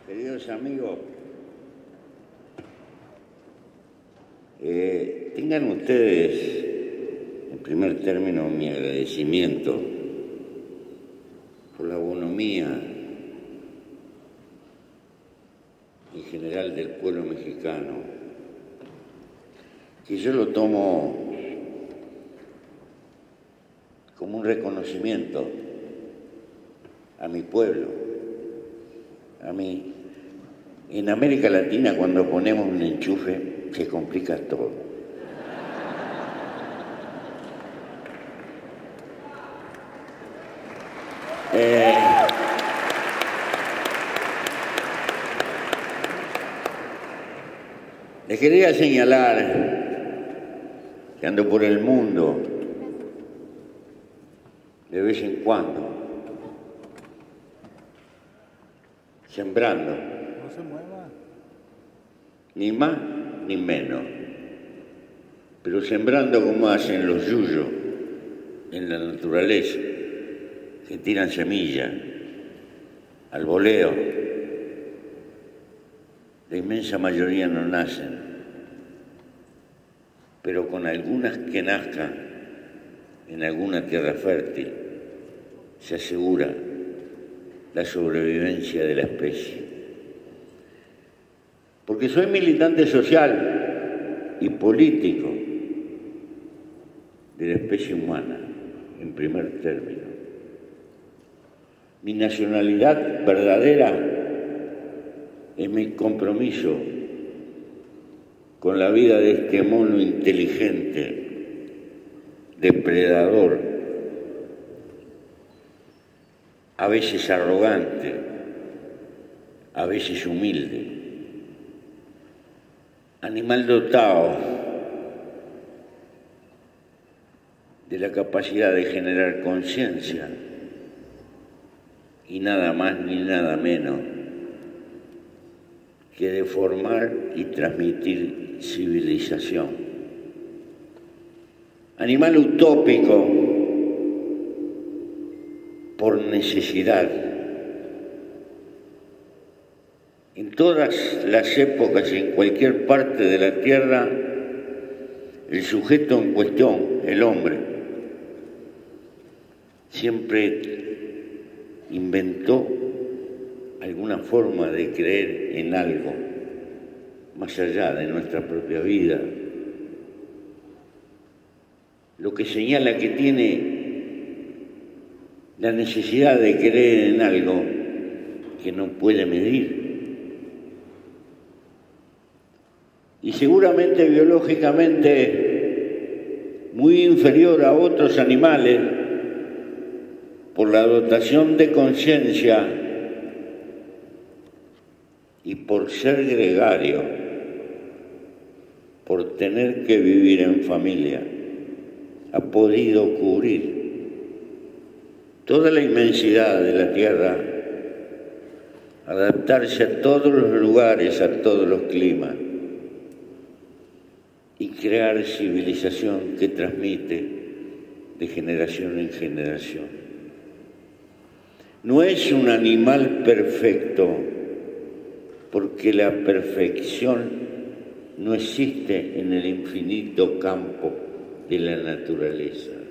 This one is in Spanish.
Queridos amigos, tengan ustedes, en primer término, mi agradecimiento por la bonomía en general del pueblo mexicano, que yo lo tomo como un reconocimiento a mi pueblo, a mí. En América Latina, cuando ponemos un enchufe, se complica todo. Les quería señalar que ando por el mundo de vez en cuando, sembrando. No se mueva. Ni más ni menos, pero sembrando como hacen los yuyos en la naturaleza, que tiran semillas al voleo. La inmensa mayoría no nacen, pero con algunas que nazcan en alguna tierra fértil se asegura la sobrevivencia de la especie. Porque soy militante social y político de la especie humana, en primer término. Mi nacionalidad verdadera es mi compromiso con la vida de este mono inteligente, depredador, a veces arrogante, a veces humilde, animal dotado de la capacidad de generar conciencia y nada más ni nada menos que de formar y transmitir civilización. Animal utópico por necesidad. En todas las épocas y en cualquier parte de la Tierra, el sujeto en cuestión, el hombre, siempre inventó alguna forma de creer en algo más allá de nuestra propia vida, lo que señala que tiene la necesidad de creer en algo que no puede medir. Y seguramente biológicamente muy inferior a otros animales por la dotación de conciencia y por ser gregario, por tener que vivir en familia, ha podido cubrir toda la inmensidad de la Tierra, adaptarse a todos los lugares, a todos los climas, y crear civilización que transmite de generación en generación. No es un animal perfecto, porque la perfección no existe en el infinito campo de la naturaleza.